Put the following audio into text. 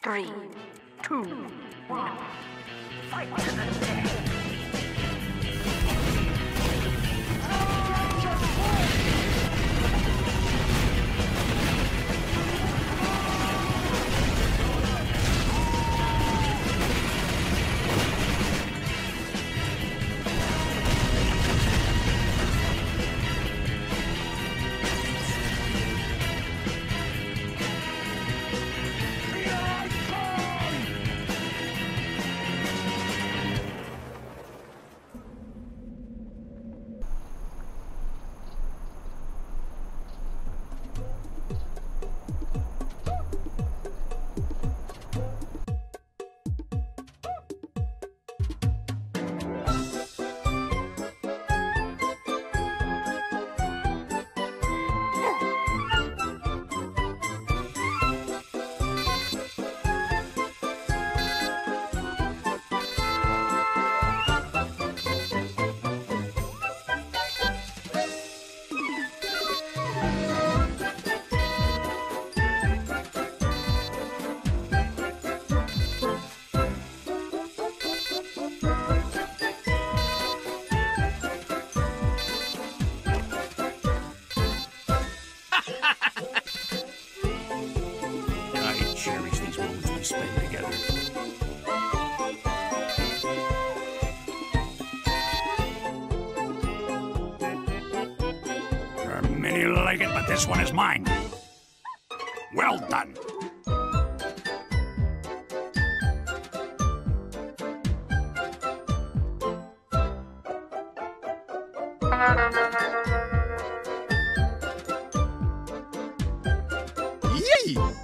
3, 2, 1. Fight to the death. I cherish these moments we spend together. There are many like it, but this one is mine. Well done. Yay!